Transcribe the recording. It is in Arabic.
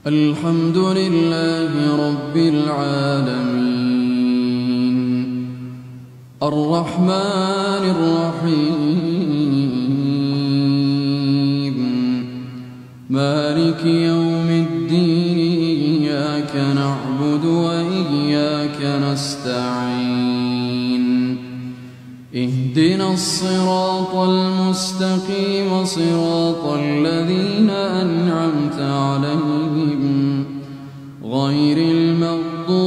الحمد لله رب العالمين الرحمن الرحيم مالك يوم الدين إياك نعبد وإياك نستعين اهدنا الصراط المستقيم صراط الذين أنعمت عليهم غير المغضوب